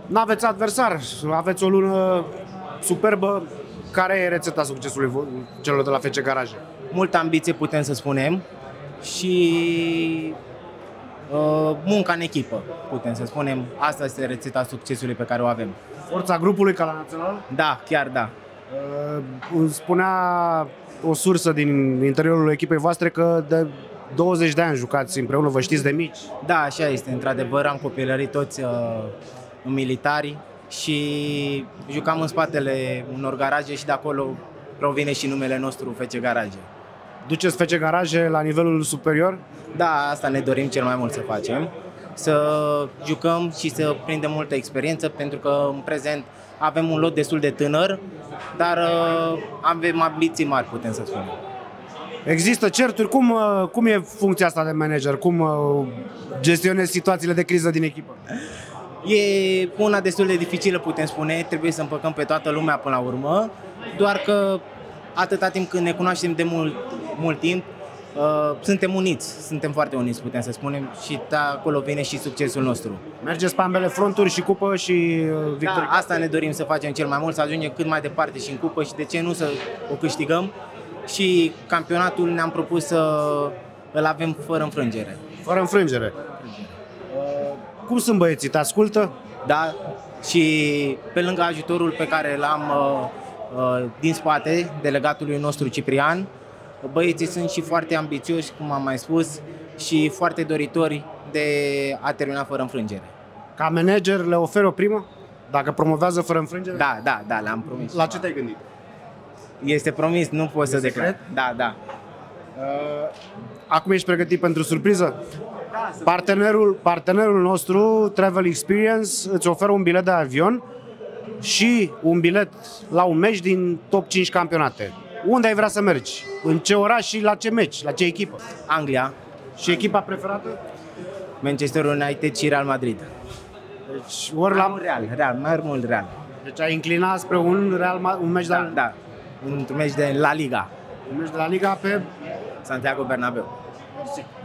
N-aveți adversar, aveți o lună superbă. Care e rețeta succesului celor de la FC Garaje? Multă ambiție, putem să spunem, și munca în echipă, putem să spunem. Asta este rețeta succesului pe care o avem. Forța grupului ca la național? Da, chiar da. Îmi spunea o sursă din interiorul echipei voastre că de 20 de ani jucați împreună, vă știți de mici. Da, așa este, într-adevăr, am copilărit toți militari și jucam în spatele unor garaje și de acolo provine și numele nostru FC Garaje. Duceți FC Garaje la nivelul superior? Da, asta ne dorim cel mai mult să facem, să jucăm și să prindem multă experiență, pentru că în prezent avem un lot destul de tânăr, dar avem ambiții mari, putem să spunem. Există certuri? Cum e funcția asta de manager? Cum gestionezi situațiile de criză din echipă? E una destul de dificilă, putem spune, trebuie să împăcăm pe toată lumea până la urmă, doar că atâta timp când ne cunoaștem de mult timp, suntem uniți, suntem foarte uniți, putem să spunem, și acolo vine și succesul nostru. Mergeți pe ambele fronturi, și cupă și victorie? Da, asta ne dorim să facem cel mai mult, să ajungem cât mai departe și în cupă și de ce nu să o câștigăm, și campionatul ne-am propus să îl avem fără înfrângere. Fără înfrângere. Cum sunt băieții? Te ascultă? Da, și pe lângă ajutorul pe care l-am din spate, delegatului nostru Ciprian, băieții sunt și foarte ambițioși, cum am mai spus, și foarte doritori de a termina fără înfrângere. Ca manager le oferi o primă? Dacă promovează fără înfrângere? Da, le-am promis. La ce te-ai gândit? Este promis, nu pot să declar. Da. Acum ești pregătit pentru surpriză? Partenerul nostru, Travel Experience, îți oferă un bilet de avion și un bilet la un meci din top 5 campionate. Unde ai vrea să mergi? În ce oraș și la ce meci? La ce echipă? Anglia. Și echipa preferată? Manchester United și Real Madrid. Deci ori la Real, mai mult Real. Deci ai inclinat spre un meci da, într-un meci de La Liga. Un meci de La Liga pe Santiago Bernabéu. Mersi.